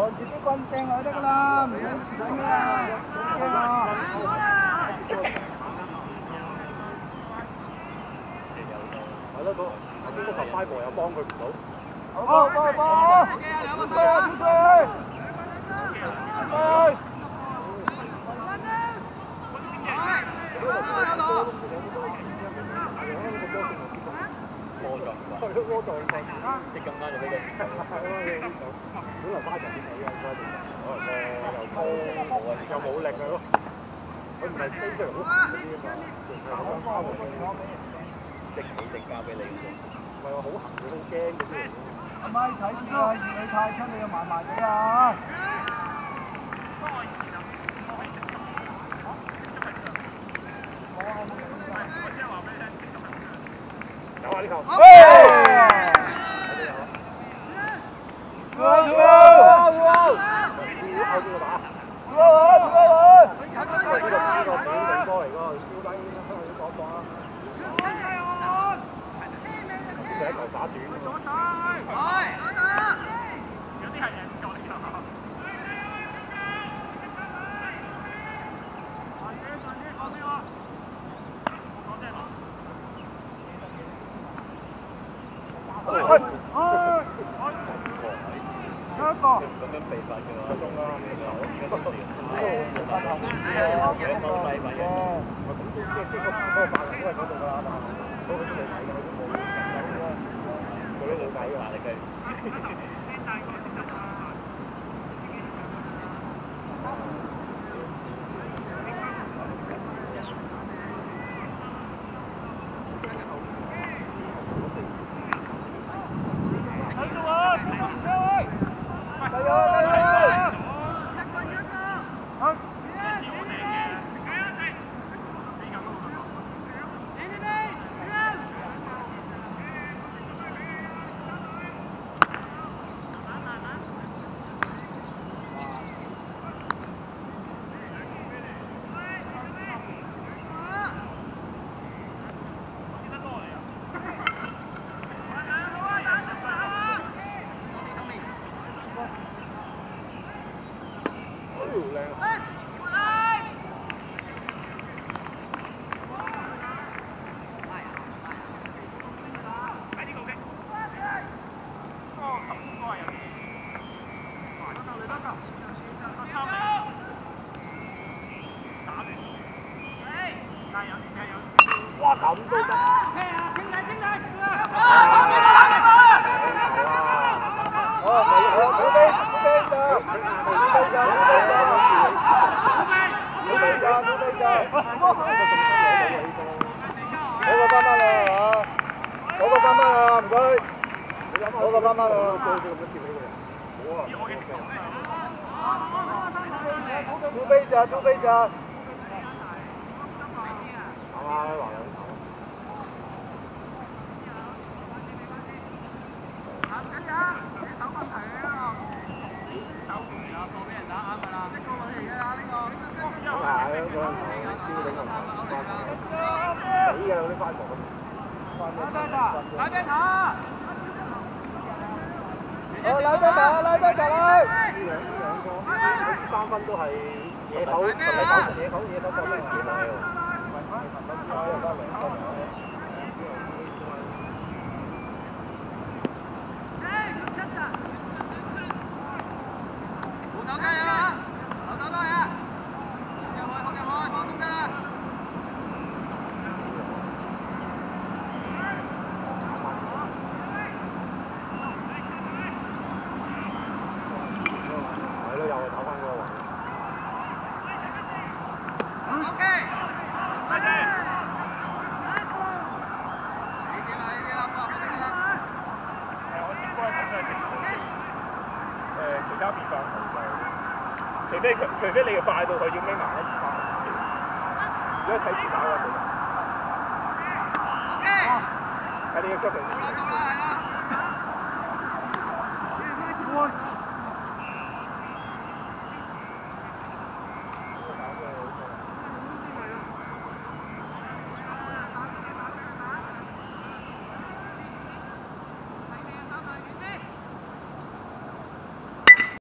住啲棍掟落去得㗎啦，唔使咩啊，唔驚啊！ 係咯，頭先嗰球快步又幫佢唔到。 好，幫！出去！ 即咁啱就俾佢，本來花場啲嘢應該又高又冇力嘅咯，佢唔係飛出嚟好行嗰啲啊嘛，直起直交俾你嘅，唔係話好行佢好驚嗰啲嚟嘅。 阿媽睇住啊，熱你太出你又埋埋地啊！ 有啊呢球。哇咁都得！3分都係野口，野口過咩嘢啦？除非你要快到佢要孭埋一次翻，如果睇住打嘅，睇你嘅腳程。